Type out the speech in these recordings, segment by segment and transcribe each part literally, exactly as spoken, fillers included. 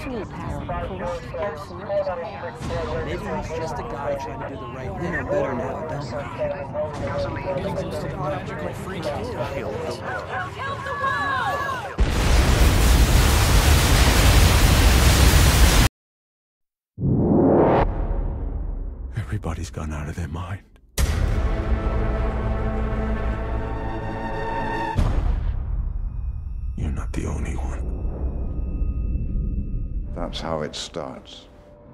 willpower, corrupt personality. Maybe he's just a guy trying to do the right thing. You know better now, don't you? Getting close to the magical freak house. Everybody's gone out of their mind. You're not the only one. That's how it starts.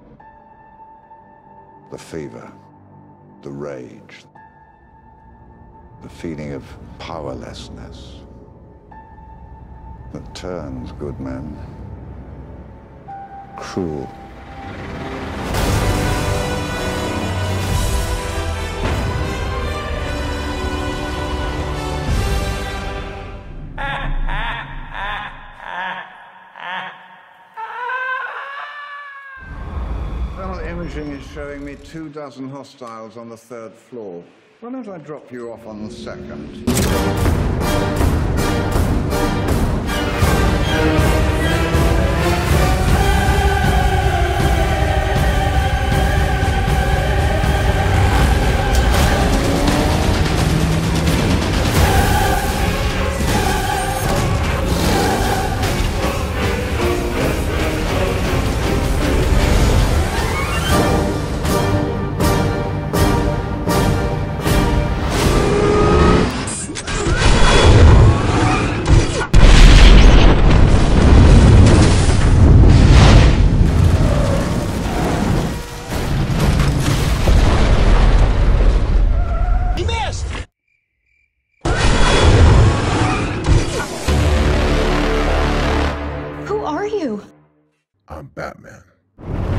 The fever, the rage, the feeling of powerlessness that turns good men cruel. Imaging is showing me two dozen hostiles on the third floor. Why don't I drop you off on the second? Who are you? I'm Batman.